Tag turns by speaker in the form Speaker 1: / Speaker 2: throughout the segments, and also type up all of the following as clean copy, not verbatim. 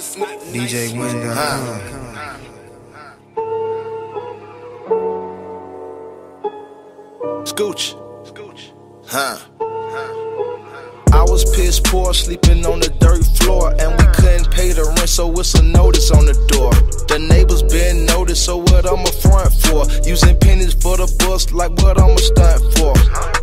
Speaker 1: DJWHENTER.
Speaker 2: Scooch. I was piss poor, sleeping on the dirt floor, and we couldn't pay the rent, so it's a notice on the door. The neighbors been noticed, so what I'm a front for? Using pennies for the bus, like what I'm a stunt for.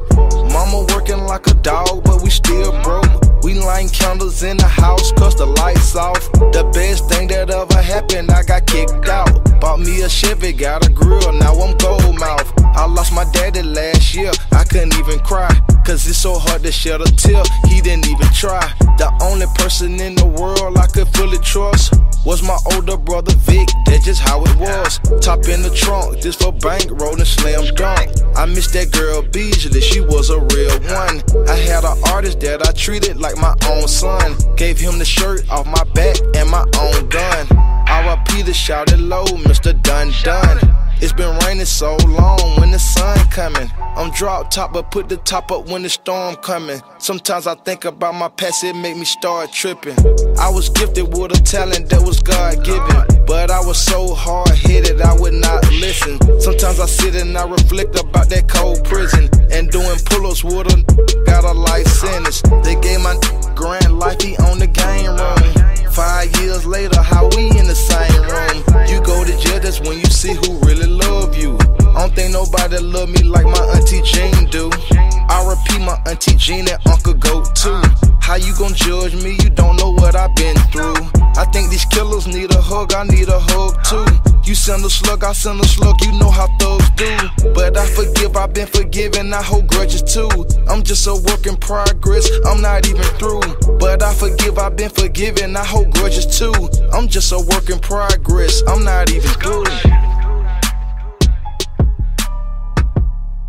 Speaker 2: Mama working like a dog, but we still broke. We lighting candles in the house, cause the lights off. The best thing that ever happened, I got kicked out. Bought me a Chevy, got a grill, now I'm gold mouth. I lost my daddy last year, I couldn't even cry, cause it's so hard to shed a tear, he didn't even try. The only person in the world I could fully trust was my older brother Vic, that's just how it was. Top in the trunk, this for bankroll and slam dunk. I miss that girl Beasley, she was a real one. I had an artist that I treated like my own son. Gave him the shirt off my back and my own gun. R.I.P. to shout it low, Mr. Dun Dun. It's been raining so long, when the sun coming. I'm drop top, but put the top up when the storm coming. Sometimes I think about my past, it make me start tripping. I was gifted with a talent that was God-given, but I was so hard-headed I would not listen. Sometimes I sit and I reflect about that cold prison, and doing pull-ups with a got a life sentence. They gave my grand life, he on the game room. 5 years later, how we in the same room? You go to jail, that's when you see who really love you. I don't think nobody love me like my auntie Jean do. R.I.P. my auntie Jean and Uncle Goat too. How you gon' judge me? You don't know what I've been through. I think these killers need a hug, I need a hug too. You send a slug, I send a slug, you know how thugs do. But I forgive, I've been forgiven, I hold grudges too. I'm just a work in progress, I'm not even through. But I forgive, I've been forgiven, I hold grudges too. I'm just a work in progress, I'm not even through.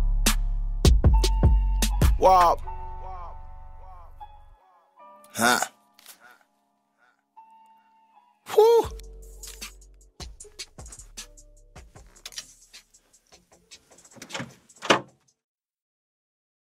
Speaker 2: Wow.